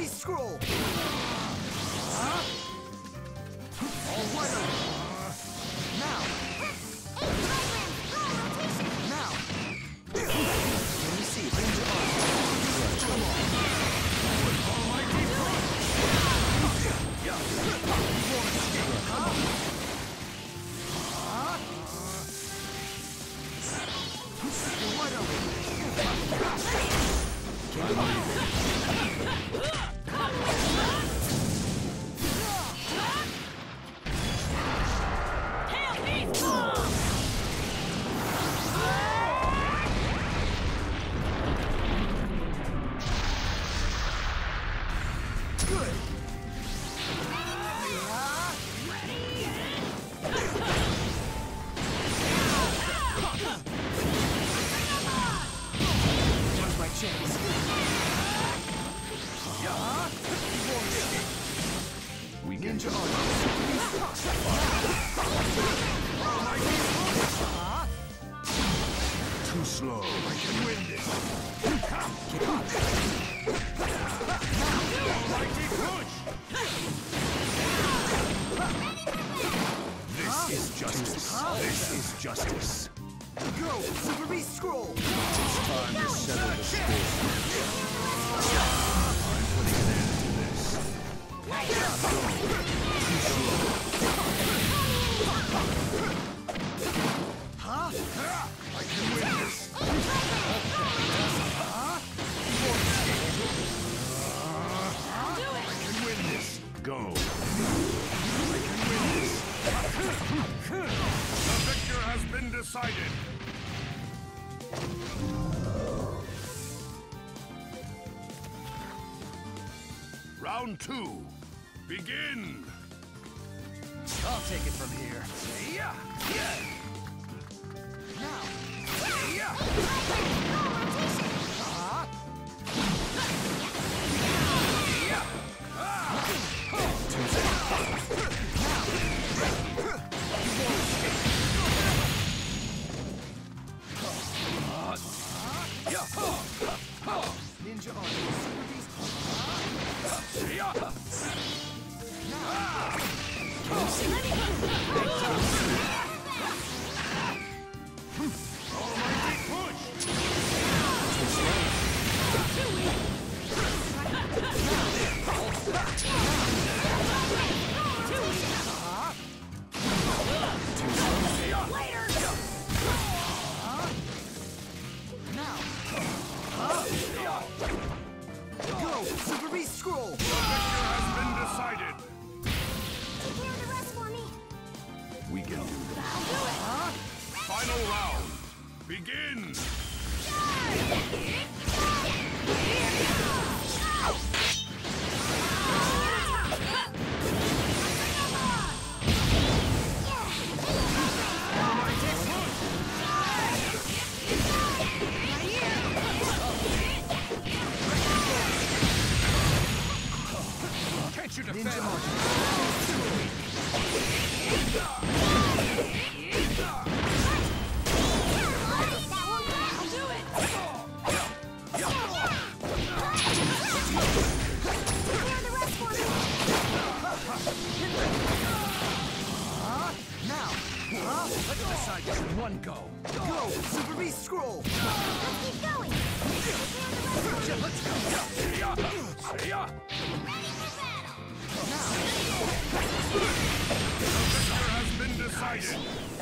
Beast Scroll! All right over. Now! Now! Let me see. Bring your arm. Come on. Almighty Punch! Yeah. Right over. Good. Here's my chance. We Ninja Too slow. I can win this. Almighty push! This is justice. This is justice. Go! Super Beast Scroll! It's time to settle the score. I'm putting an end to this. Huh? I can win this. I can win this. Go. I can win this. The victor has been decided. Round 2. Begin. I'll take it from here. Yeah. Now! Yeah. Ninja Army, Super Beast. Almighty push. Now! Go! Super Beast Scroll! The victor has been decided. Prepare the rest for me. We can do this. I'll do it. Final round. Begin. Can't you defend? Ninja I'll do it. Prepare the rest for me. Now! Let's decide this in one go. Go! Super Beast Scroll! Let's keep going. Prepare the rest for me. Let's go. Ready for battle. The victor has been decided.